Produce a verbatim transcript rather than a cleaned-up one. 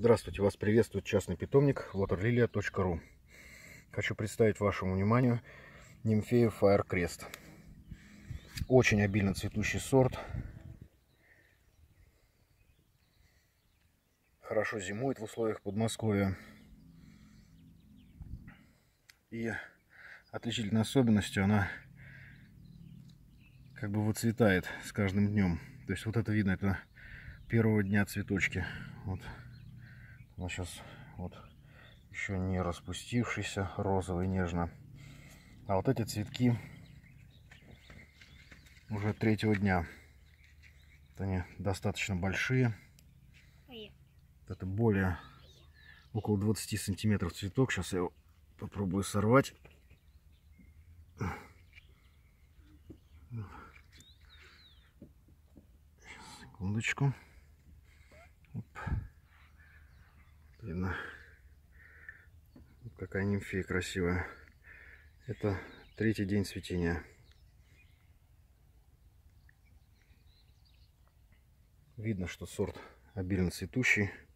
Здравствуйте, вас приветствует частный питомник waterlilia точка ру. Хочу представить вашему вниманию нимфею Firecrest. Очень обильно цветущий сорт. Хорошо зимует в условиях Подмосковья. И отличительной особенностью она как бы выцветает с каждым днем. То есть вот это видно, это первого дня цветочки. Вот. Она сейчас вот еще не распустившийся, розовый, нежно. А вот эти цветки уже третьего дня. Вот они достаточно большие. Это более около двадцати сантиметров цветок. Сейчас я его попробую сорвать. Секундочку. Оп. Видно, какая нимфея красивая. Это третий день цветения. Видно, что сорт обильно цветущий.